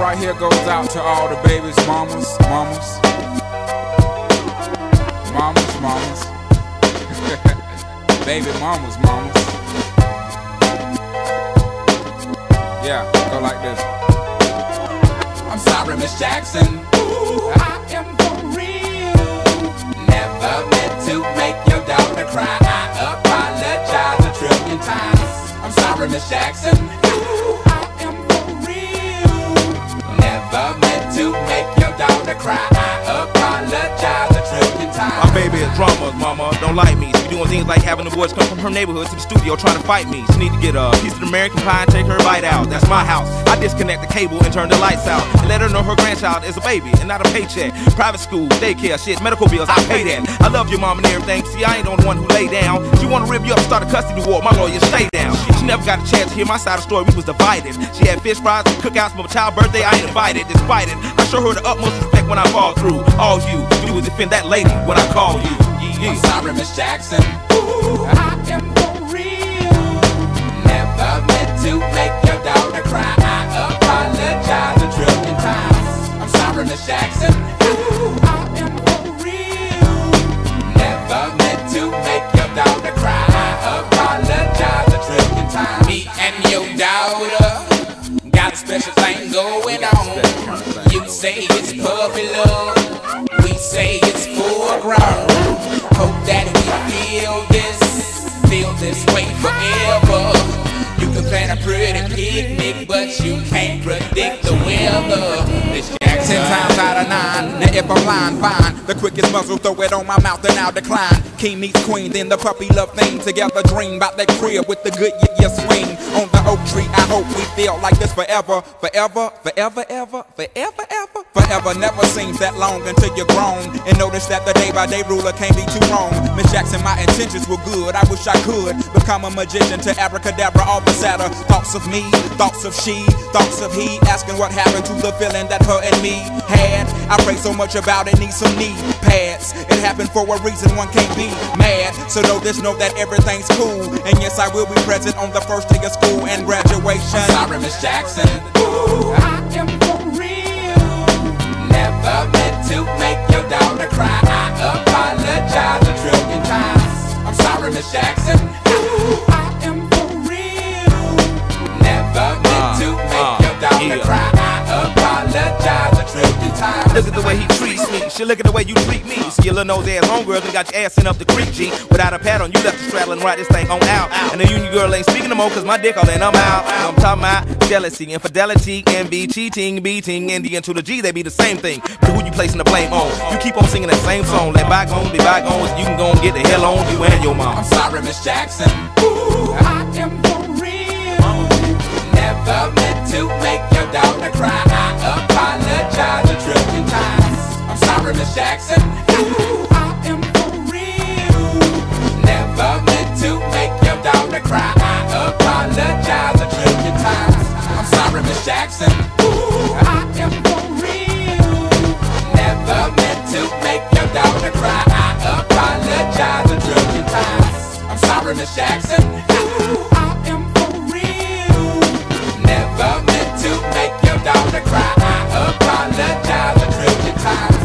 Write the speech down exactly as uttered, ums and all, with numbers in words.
right here goes out to all the babies, mamas, mamas, mamas, mamas, baby mamas, mamas. Yeah, go like this. I'm sorry, Miss Jackson. Ooh, I am for real. Never meant to make your daughter cry. I apologize a trillion times. I'm sorry, Miss Jackson. Ooh, I am for real. Never meant to make your daughter cry. I apologize a trillion times. My baby is drama, mama, don't like me. She doing things like having the boys come from her neighborhood to the studio trying to fight me. She need to get a piece of American pie and take her bite out. That's my house. I disconnect the cable and turn the lights out and let her know her grandchild is a baby and not a paycheck. Private school, daycare, shit, medical bills, I pay that. I love your mom and everything. See, I ain't the one who lay down. She wanna rip you up, start a custody war. My lawyer stay down. She never got a chance to hear my side of the story. We was divided. She had fish fries, cookouts for my child's birthday. I ain't invited. Despite it, I show her the utmost respect when I fall through. All you do is defend that lady when I call you. I'm sorry, Miss Jackson. Ooh, I am for real. Never meant to make your daughter cry. I apologize a trillion times. I'm sorry, Miss Jackson. Ooh, I am for real. Never meant to make your daughter cry. I apologize a trillion times. Me and your daughter got a special thing going on. You say it's puppy love, we say it's full grown. Hope that we feel this, feel this way forever. You can plan a pretty picnic, but you can't predict the weather. This Jackson. Ten times out of nine, now if I'm lying, fine. The quickest muzzle, throw it on my mouth and I'll decline. King meets queen, then the puppy love thing. Together dream about that crib with the good yeah, yeah swing. On the oak tree, I hope we feel like this forever. Forever, forever, ever, forever, ever. Forever never seems that long until you're grown. And notice that the day by day ruler can't be too wrong. Miss Jackson, my intentions were good. I wish I could become a magician to abracadabra all the sadder. Thoughts of me, thoughts of she, thoughts of he. Asking what happened to the feeling that her and me had. I pray so much about it, need some knee pads. It happened for a reason, one can't be mad. So know this, know that everything's cool. And yes, I will be present on the first day of school and graduation. I'm sorry, Miss Jackson. Ooh, I am for real. Never meant to make your daughter cry. I apologize a trillion times. I'm sorry, Miss Jackson. Ooh, I am for real. Never meant to make your daughter cry. I apologize a trillion times. Look at the way he treats me. Shit, look at the way you treat me. See your little nose ass homegirl and got your ass sent up the creek, G. Without a pad on, you left the straddle and ride this thing on out. And the union girl ain't speaking no more cause my dick all in, I'm out. I'm talking about jealousy, infidelity, envy, cheating, beating, and the N to the G, they be the same thing. But who you placing the blame on? You keep on singing that same song. Let bygones be bygones, you can go and get the hell on you and your mom. I'm sorry, Miss Jackson. Ooh, I am for real. Never meant to make your daughter cry. I apologize a trillion times. I'm sorry, Miss Jackson. Ooh, I am for real. Never meant to make your daughter cry. I apologize a trillion times. I'm sorry, Miss Jackson. Ooh, I am for real. Never meant to make your daughter cry. I apologize a trillion times. I'm sorry, Miss Jackson. Ooh, I am for real. Never meant to make your daughter cry. I apologize a trillion times.